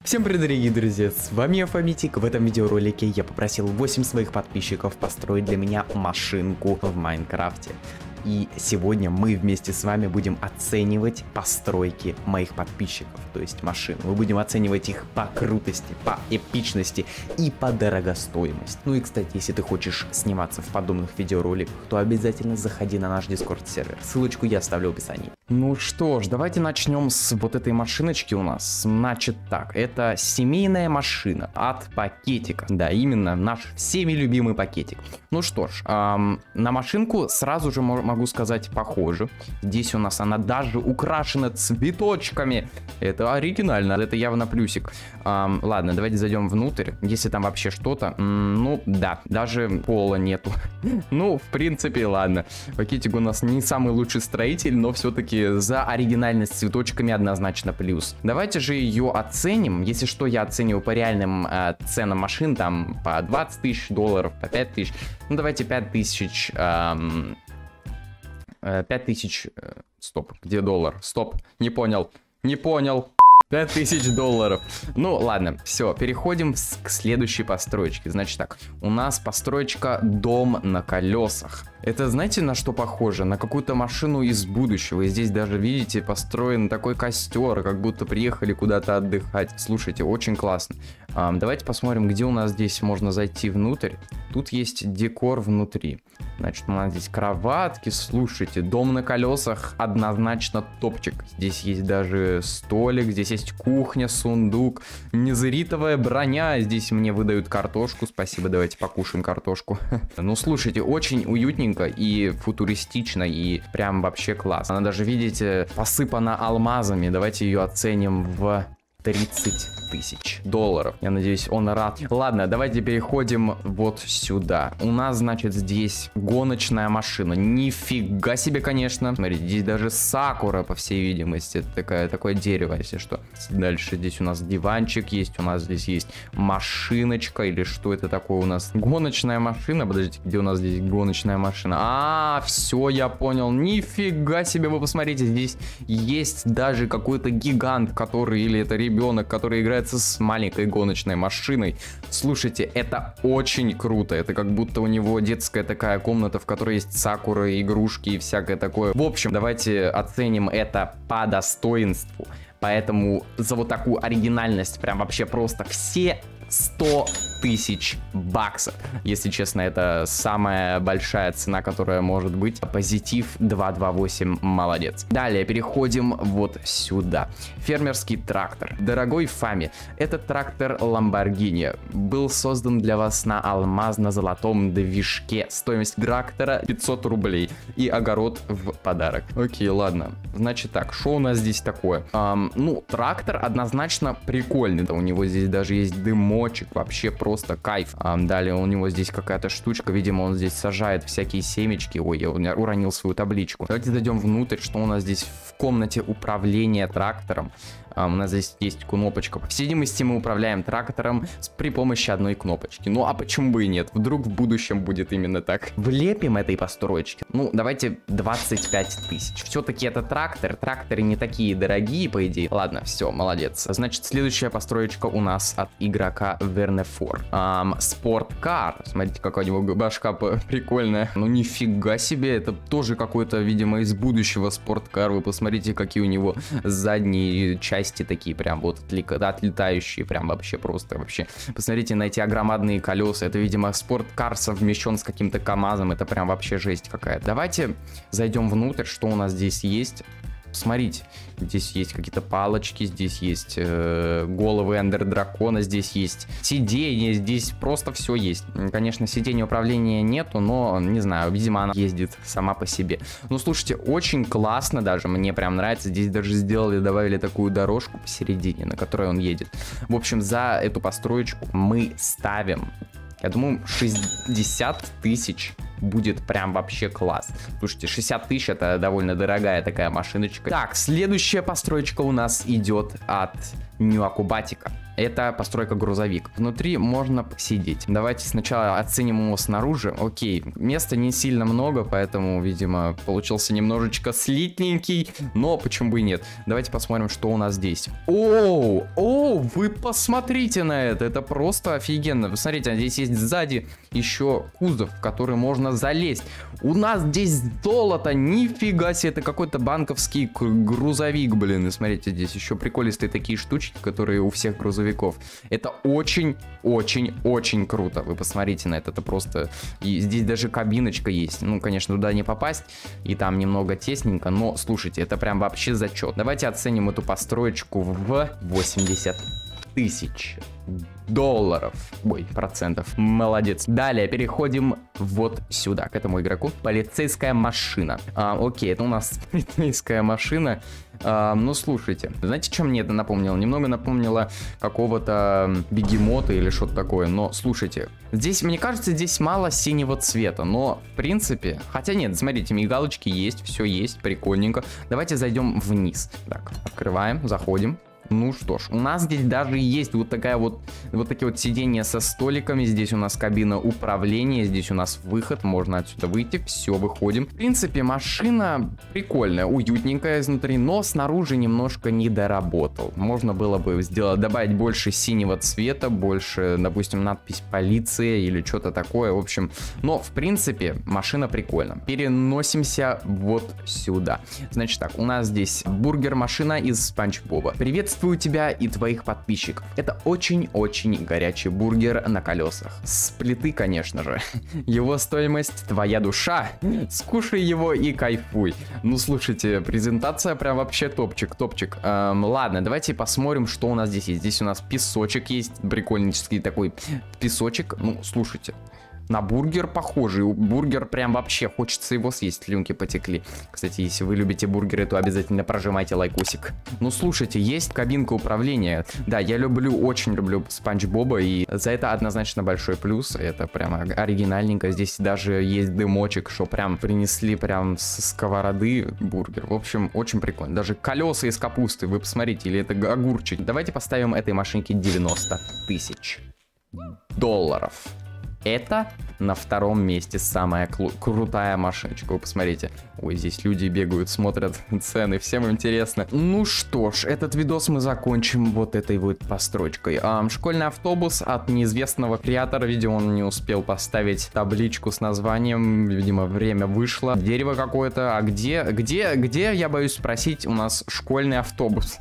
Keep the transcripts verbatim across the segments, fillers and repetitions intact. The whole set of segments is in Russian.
Всем привет, дорогие друзья, с вами я, Фомитик. В этом видеоролике я попросил восемь своих подписчиков построить для меня машинку в Майнкрафте. И сегодня мы вместе с вами будем оценивать постройки моих подписчиков, то есть машин. Мы будем оценивать их по крутости, по эпичности и по дорогостоимости. Ну и, кстати, если ты хочешь сниматься в подобных видеороликах, то обязательно заходи на наш Discord сервер. Ссылочку я оставлю в описании. Ну что ж, давайте начнем с вот этой машиночки у нас. Значит так, это семейная машина от пакетика. Да, именно наш всеми любимый пакетик. Ну что ж, эм, на машинку сразу же могу могу сказать, похоже. Здесь у нас она даже украшена цветочками. Это оригинально, это явно плюсик. Эм, ладно, давайте зайдем внутрь. Если там вообще что-то, ну да, даже пола нету. Ну, в принципе, ладно. Пакетик у нас не самый лучший строитель, но все-таки за оригинальность с цветочками однозначно плюс. Давайте же ее оценим. Если что, я оцениваю по реальным э, ценам машин, там по двадцать тысяч долларов, по пять тысяч. Ну, давайте пять тысяч... Эм... пять тысяч... Стоп, где доллар? Стоп, не понял, не понял. пять тысяч долларов. Ну, ладно, все, переходим с, к следующей постройке. Значит так, у нас построечка дом на колесах. Это знаете, на что похоже? На какую-то машину из будущего. И здесь даже, видите, построен такой костер, как будто приехали куда-то отдыхать. Слушайте, очень классно. А, давайте посмотрим, где у нас здесь можно зайти внутрь. Тут есть декор внутри. Значит, у нас здесь кроватки. Слушайте, дом на колесах однозначно топчик. Здесь есть даже столик, здесь есть кухня, сундук, незеритовая броня. Здесь мне выдают картошку. Спасибо, давайте покушаем картошку. Ну, слушайте, очень уютненько и футуристично, и прям вообще класс. Она даже, видите, посыпана алмазами. Давайте ее оценим в тридцать тысяч долларов. Я надеюсь, он рад. Ладно, давайте переходим вот сюда. У нас, значит, здесь гоночная машина. Нифига себе, конечно. Смотрите, здесь даже сакура, по всей видимости. Это такая, такое дерево, если что. Дальше здесь у нас диванчик есть. У нас здесь есть машиночка. Или что это такое у нас? Гоночная машина. Подождите, где у нас здесь гоночная машина? А, все, я понял. Нифига себе, вы посмотрите. Здесь есть даже какой-то гигант, который, или это ребенок, который играет с маленькой гоночной машиной. Слушайте, это очень круто. Это как будто у него детская такая комната, в которой есть сакуры, игрушки и всякое такое. В общем, давайте оценим это по достоинству. Поэтому за вот такую оригинальность прям вообще просто все сто тысяч баксов. Если честно, это самая большая цена, которая может быть. Позитив два два восемь, молодец. Далее переходим вот сюда. Фермерский трактор. Дорогой Фами, этот трактор Lamborghini был создан для вас на алмазно-золотом движке. Стоимость трактора пятьсот рублей и огород в подарок. Окей, ладно. Значит так, что у нас здесь такое? Эм, ну, трактор однозначно прикольный. У него здесь даже есть дымочек, вообще просто кайф. А, далее у него здесь какая-то штучка, видимо, он здесь сажает всякие семечки. Ой, я уронил свою табличку. Давайте зайдем внутрь, что у нас здесь в комнате управления трактором. А, у нас здесь есть кнопочка. По всей видимости, мы управляем трактором при помощи одной кнопочки. Ну, а почему бы и нет? Вдруг в будущем будет именно так. Влепим этой постройки. Ну, давайте двадцать пять тысяч. Все-таки это трактор. Тракторы не такие дорогие, по идее. Ладно, все, молодец. Значит, следующая построечка у нас от игрока Вернефор. Эм, спорткар. Смотрите, какая у него башка прикольная. Ну, нифига себе. Это тоже какой-то, видимо, из будущего спорткар. Вы посмотрите, какие у него задние части такие прям вот отлетающие, прям вообще просто вообще. Посмотрите на эти огромадные колеса. Это, видимо, спорткар совмещен с каким-то КамАЗом. Это прям вообще жесть какая-то. Давайте зайдем внутрь, что у нас здесь есть. Смотрите, здесь есть какие-то палочки, здесь есть э, головы эндер-дракона, здесь есть сиденье, здесь просто все есть. Конечно, сиденья управления нету, но, не знаю, видимо, она ездит сама по себе. Ну, слушайте, очень классно даже, мне прям нравится. Здесь даже сделали, добавили такую дорожку посередине, на которой он едет. В общем, за эту построечку мы ставим, я думаю, шестьдесят тысяч. Будет прям вообще класс. Слушайте, шестьдесят тысяч это довольно дорогая такая машиночка. Так, следующая построечка у нас идет от Ньюакубатика. Это постройка грузовик. Внутри можно посидеть. Давайте сначала оценим его снаружи. Окей, места не сильно много, поэтому, видимо, получился немножечко слитненький, но почему бы и нет. Давайте посмотрим, что у нас здесь. Оу, оу, вы посмотрите на это, это просто офигенно. Вы смотрите, здесь есть сзади еще кузов, в который можно залезть. У нас здесь золото, нифига себе, это какой-то банковский грузовик, блин. И смотрите, здесь еще приколистые такие штучки, которые у всех грузовиков. Это очень-очень-очень круто. Вы посмотрите на это, это просто... И здесь даже кабиночка есть. Ну, конечно, туда не попасть, и там немного тесненько, но, слушайте, это прям вообще зачет. Давайте оценим эту построечку в восемьдесят тысяч долларов. Ой, процентов. Молодец. Далее переходим вот сюда, к этому игроку. Полицейская машина. А, окей, это у нас полицейская машина. А, ну, слушайте. Знаете, чем мне это напомнило? Немного напомнило какого-то бегемота или что-то такое. Но, слушайте, здесь, мне кажется, здесь мало синего цвета. Но, в принципе... Хотя нет, смотрите, мигалочки есть, все есть, прикольненько. Давайте зайдем вниз. Так, открываем, заходим. Ну что ж, у нас здесь даже есть вот такая вот, вот такие вот сиденья со столиками. Здесь у нас кабина управления, здесь у нас выход, можно отсюда выйти, все, выходим. В принципе, машина прикольная, уютненькая изнутри, но снаружи немножко не доработал. Можно было бы сделать, добавить больше синего цвета, больше, допустим, надпись полиция или что-то такое, в общем. Но, в принципе, машина прикольная. Переносимся вот сюда. Значит так, у нас здесь бургер-машина из Спанч Боба. Приветствую тебя и твоих подписчиков. Это очень-очень горячий бургер на колесах. С плиты, конечно же. Его стоимость твоя душа. Скушай его и кайфуй. Ну, слушайте, презентация прям вообще топчик, топчик. Эм, ладно, давайте посмотрим, что у нас здесь есть. Здесь у нас песочек есть, прикольнический такой песочек. Ну, слушайте. На бургер похожий. Бургер прям вообще хочется его съесть. Слюнки потекли. Кстати, если вы любите бургеры, то обязательно прожимайте лайкусик. Ну, слушайте, есть кабинка управления. Да, я люблю, очень люблю Спанч Боба. И за это однозначно большой плюс. Это прям оригинальненько. Здесь даже есть дымочек, что прям принесли прям с сковороды бургер. В общем, очень прикольно. Даже колеса из капусты. Вы посмотрите, или это огурчик. Давайте поставим этой машинке девяносто тысяч долларов. Это на втором месте самая крутая машиночка. Вы посмотрите. Ой, здесь люди бегают, смотрят цены. Всем интересно. Ну что ж, этот видос мы закончим вот этой вот постройкой. А, школьный автобус от неизвестного креатора. Видимо, он не успел поставить табличку с названием. Видимо, время вышло. Дерево какое-то. А где, где, где, я боюсь спросить, у нас школьный автобус?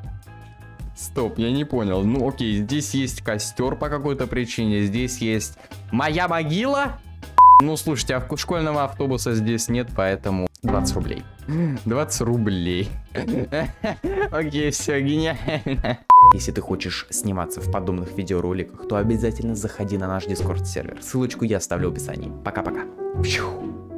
Стоп, я не понял. Ну окей, здесь есть костер по какой-то причине. Здесь есть моя могила. Ну слушайте, а школьного автобуса здесь нет, поэтому двадцать рублей. двадцать рублей. Окей, все, гениально. Если ты хочешь сниматься в подобных видеороликах, то обязательно заходи на наш Discord сервер. Ссылочку я оставлю в описании. Пока-пока.